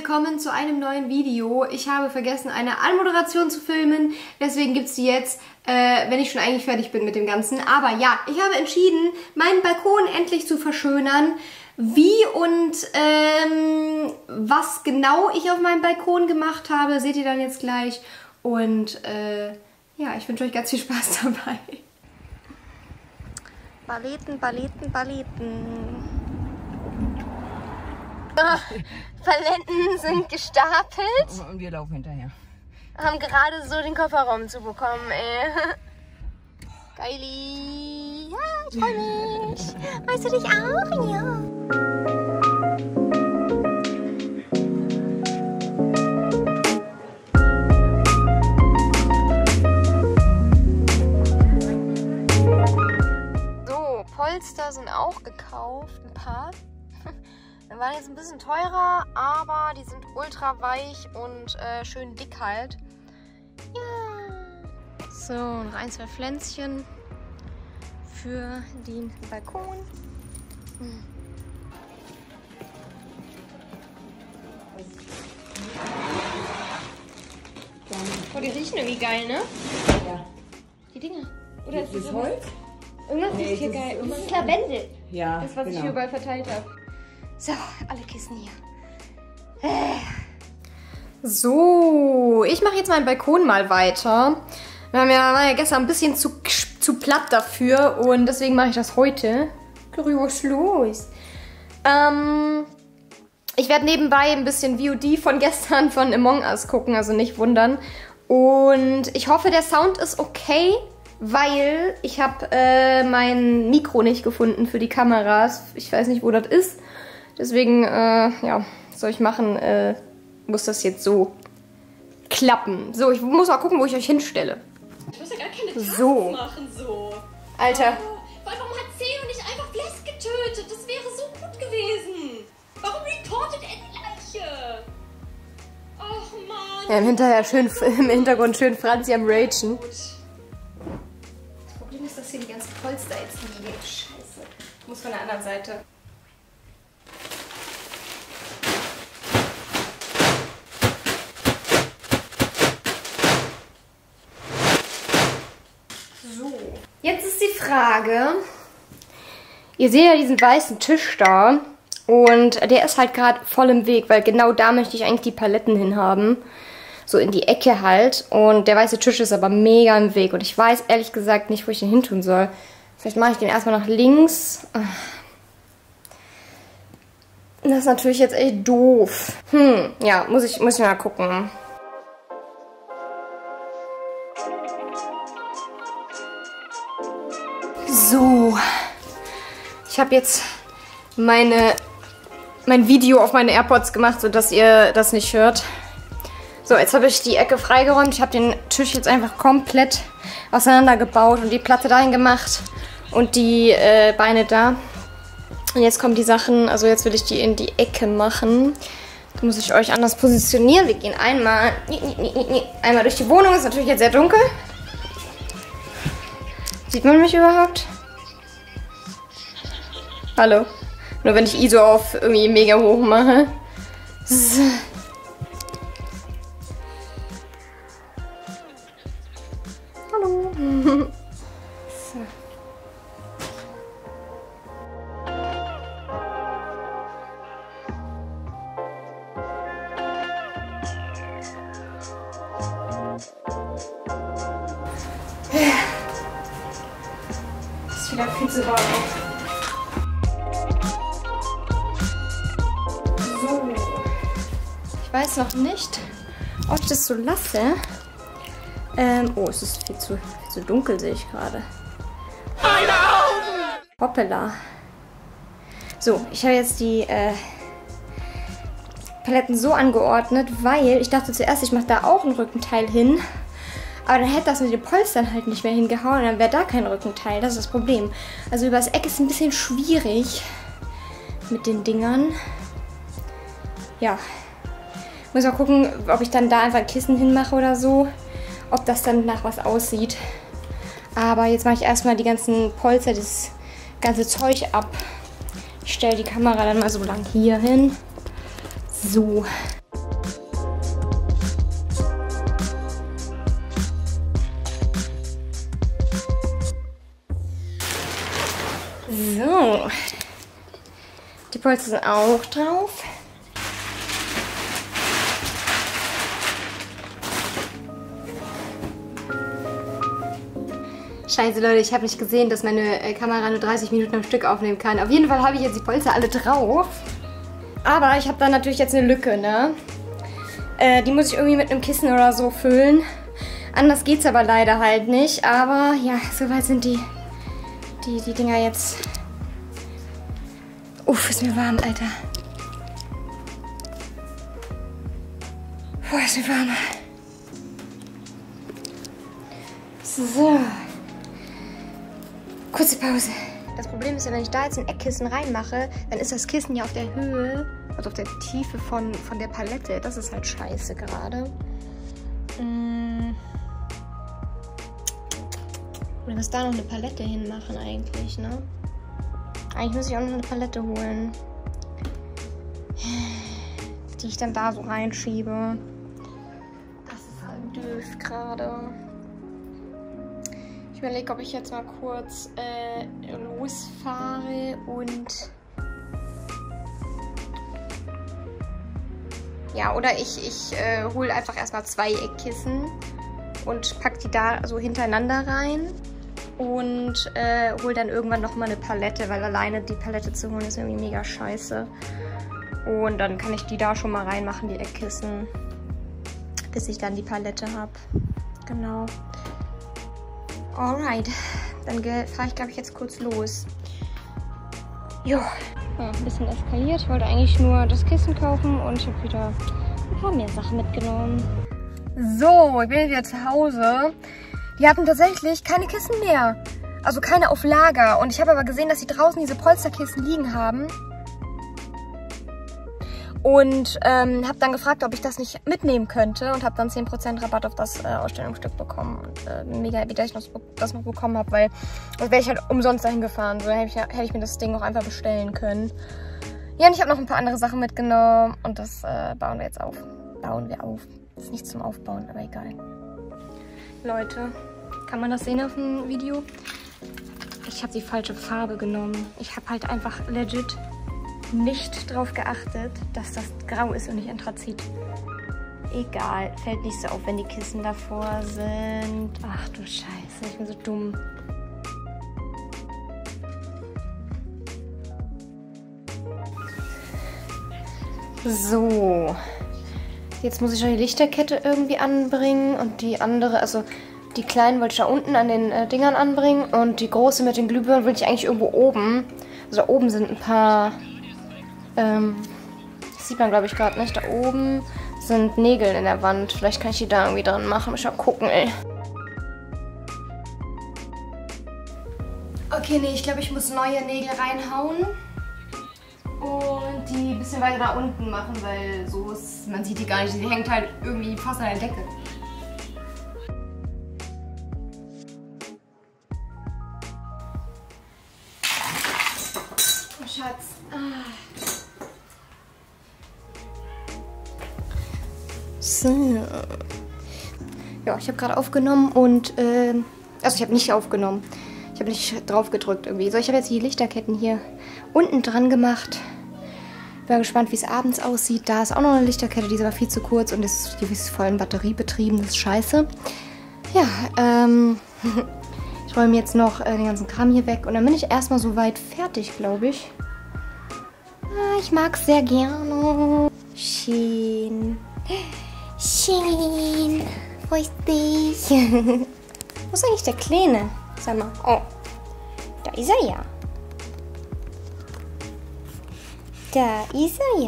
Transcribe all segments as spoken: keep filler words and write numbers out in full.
willkommen zu einem neuen Video. Ich habe vergessen, eine Anmoderation zu filmen, deswegen gibt es die jetzt, äh, wenn ich schon eigentlich fertig bin mit dem Ganzen. Aber ja, ich habe entschieden, meinen Balkon endlich zu verschönern. Wie und ähm, was genau ich auf meinem Balkon gemacht habe, seht ihr dann jetzt gleich. Und äh, ja, ich wünsche euch ganz viel Spaß dabei. Balleten, Balleten, Balleten. Ah, Paletten sind gestapelt. Und wir laufen hinterher. Haben gerade so den Kofferraum zu bekommen, ey. Geili. Ja, ich freue mich. Weißt du dich auch? Ja. So, Polster sind auch gekauft. Ein paar. Die waren jetzt ein bisschen teurer, aber die sind ultra weich und äh, schön dick halt. Ja. So, noch ein, zwei Pflänzchen für den Balkon. Hm. Oh, die riechen irgendwie geil, ne? Ja. Die Dinger. Oder ist das Holz? Irgendwas Nee, riecht hier das geil. ist Das ist Lavendel. Ja, Das, was genau. ich hier überall verteilt habe. So, alle Kissen hier. Äh. So, ich mache jetzt meinen Balkon mal weiter. Wir haben ja, war ja gestern ein bisschen zu, zu platt dafür und deswegen mache ich das heute. Curry, was ist los? Ähm, ich werde nebenbei ein bisschen V O D von gestern von Among Us gucken, also nicht wundern. Und ich hoffe, der Sound ist okay, weil ich habe äh, mein Mikro nicht gefunden für die Kameras. Ich weiß nicht, wo das ist. Deswegen, äh, ja, was soll ich machen? Äh, muss das jetzt so klappen. So, ich muss mal gucken, wo ich euch hinstelle. Ich muss ja gar keine Tasks So. machen, so. Alter. Oh, warum hat Zeno nicht einfach Bless getötet? Das wäre so gut gewesen. Warum reportet er die Leiche? Ach, Mann. Ja, im, Hinterher schön, im Hintergrund schön Franzi am Ragen. Gut. Das Problem ist, dass hier die ganzen Polster jetzt liegen. Scheiße. Ich muss von der anderen Seite. So. Jetzt ist die Frage. Ihr seht ja diesen weißen Tisch da. Und der ist halt gerade voll im Weg, weil genau da möchte ich eigentlich die Paletten hinhaben. So in die Ecke halt. Und der weiße Tisch ist aber mega im Weg. Und ich weiß ehrlich gesagt nicht, wo ich den hin tun soll. Vielleicht mache ich den erstmal nach links. Das ist natürlich jetzt echt doof. Hm, ja, muss ich, muss ich mal gucken. So. Ich habe jetzt meine, mein Video auf meine AirPods gemacht, sodass ihr das nicht hört. So, jetzt habe ich die Ecke freigeräumt. Ich habe den Tisch jetzt einfach komplett auseinandergebaut und die Platte dahin gemacht und die äh, Beine da. Und jetzt kommen die Sachen, also jetzt will ich die in die Ecke machen. Da muss ich euch anders positionieren. Wir gehen einmal, einmal durch die Wohnung. Ist natürlich jetzt sehr dunkel. Sieht man mich überhaupt? Hallo? Nur wenn ich I S O auf irgendwie mega hoch mache. So. Hallo. So. Ist wieder viel zu warm. So. Ich weiß noch nicht, ob ich das so lasse. Ähm, oh, es ist viel zu, viel zu dunkel, sehe ich gerade. Hoppala. So, ich habe jetzt die äh, Paletten so angeordnet, weil ich dachte zuerst, ich mache da auch ein Rückenteil hin. Aber dann hätte das mit den Polstern halt nicht mehr hingehauen und dann wäre da kein Rückenteil. Das ist das Problem. Also übers Eck ist ein bisschen schwierig mit den Dingern. Ja. Muss mal gucken, ob ich dann da einfach ein Kissen hinmache oder so. Ob das dann nach was aussieht. Aber jetzt mache ich erstmal die ganzen Polster, das ganze Zeug ab. Ich stelle die Kamera dann mal so lang hier hin. So. So. Die Polster sind auch drauf. Scheiße, Leute, ich habe nicht gesehen, dass meine äh, Kamera nur dreißig Minuten am Stück aufnehmen kann. Auf jeden Fall habe ich jetzt die Polster alle drauf. Aber ich habe da natürlich jetzt eine Lücke, ne? Äh, die muss ich irgendwie mit einem Kissen oder so füllen. Anders geht's aber leider halt nicht. Aber ja, soweit sind die, die, die Dinger jetzt. Uff, ist mir warm, Alter. Boah, ist mir warm. So. Kurze Pause. Das Problem ist ja, wenn ich da jetzt ein Eckkissen reinmache, dann ist das Kissen ja auf der Höhe, also auf der Tiefe von, von der Palette. Das ist halt scheiße gerade. Hm. Oder muss da noch eine Palette hinmachen eigentlich, ne? Eigentlich muss ich auch noch eine Palette holen. Die ich dann da so reinschiebe. Das ist halt doof gerade. Ich überlege, ob ich jetzt mal kurz äh, losfahre und ja, oder ich, ich äh, hole einfach erstmal zwei Eckkissen und pack die da so hintereinander rein und äh, hole dann irgendwann nochmal eine Palette, weil alleine die Palette zu holen ist irgendwie mega scheiße. Und dann kann ich die da schon mal reinmachen, die Eckkissen, bis ich dann die Palette habe. Genau. Alright, dann fahre ich, glaube ich, jetzt kurz los. Jo, ja, ein bisschen eskaliert. Ich wollte eigentlich nur das Kissen kaufen und ich habe wieder ein paar mehr Sachen mitgenommen. So, ich bin jetzt wieder zu Hause. Die hatten tatsächlich keine Kissen mehr. Also keine auf Lager. Und ich habe aber gesehen, dass sie draußen diese Polsterkissen liegen haben. Und ähm, habe dann gefragt, ob ich das nicht mitnehmen könnte und habe dann zehn Prozent Rabatt auf das äh, Ausstellungsstück bekommen. Und äh, mega happy, dass ich noch, das noch bekommen habe, weil sonst wäre ich halt umsonst dahin gefahren. So hätte ich, hätte ich mir das Ding auch einfach bestellen können. Ja, und ich habe noch ein paar andere Sachen mitgenommen und das äh, bauen wir jetzt auf. Bauen wir auf. Das ist nicht zum Aufbauen, aber egal. Leute, kann man das sehen auf dem Video? Ich habe die falsche Farbe genommen. Ich habe halt einfach legit nicht drauf geachtet, dass das grau ist und nicht Anthrazit. Egal, fällt nicht so auf, wenn die Kissen davor sind. Ach du Scheiße, ich bin so dumm. So. Jetzt muss ich noch die Lichterkette irgendwie anbringen und die andere, also die kleinen wollte ich da unten an den äh, Dingern anbringen und die große mit den Glühbirnen will ich eigentlich irgendwo oben. Also da oben sind ein paar Ähm, das sieht man, glaube ich, gerade nicht. Da oben sind Nägel in der Wand. Vielleicht kann ich die da irgendwie dran machen. Mal gucken, ey. Okay, nee, ich glaube, ich muss neue Nägel reinhauen. Und die ein bisschen weiter da unten machen, weil so ist, man sieht die gar nicht. Die hängt halt irgendwie fast an der Decke. Oh, Schatz. Ah. So. Ja, ich habe gerade aufgenommen und, äh, also ich habe nicht aufgenommen. Ich habe nicht drauf gedrückt irgendwie. So, ich habe jetzt die Lichterketten hier unten dran gemacht. Bin gespannt, wie es abends aussieht. Da ist auch noch eine Lichterkette, die ist aber viel zu kurz und ist, die ist voll in Batterie betrieben. Das ist scheiße. Ja, ähm, ich räume jetzt noch äh, den ganzen Kram hier weg und dann bin ich erstmal soweit fertig, glaube ich. Ah, ich mag es sehr gerne. Schön. Schön. Wo ist dich? Wo ist eigentlich der Kleine? Sag mal. Oh. Da ist er ja. Da ist er ja.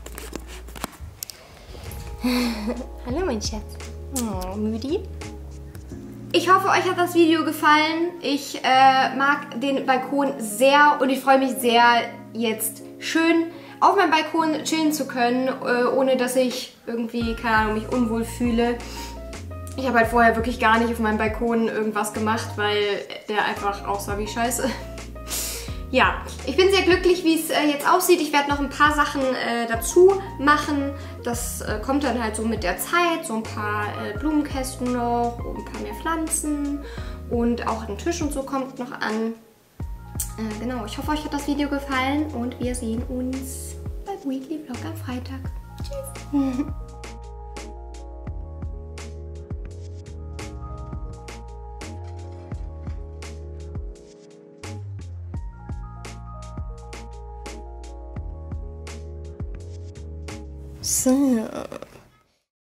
Hallo, mein Schatz. Oh, Müdi. Ich hoffe, euch hat das Video gefallen. Ich äh, mag den Balkon sehr und ich freue mich sehr, jetzt schön auf meinem Balkon chillen zu können, äh, ohne dass ich irgendwie, keine Ahnung, mich unwohl fühle. Ich habe halt vorher wirklich gar nicht auf meinem Balkon irgendwas gemacht, weil der einfach aussah wie Scheiße. Ja, ich bin sehr glücklich, wie es äh, jetzt aussieht. Ich werde noch ein paar Sachen äh, dazu machen. Das äh, kommt dann halt so mit der Zeit. So ein paar äh, Blumenkästen noch, ein paar mehr Pflanzen und auch ein Tisch und so kommt noch an. Äh, genau, ich hoffe, euch hat das Video gefallen und wir sehen uns beim Weekly Vlog am Freitag. Tschüss! So.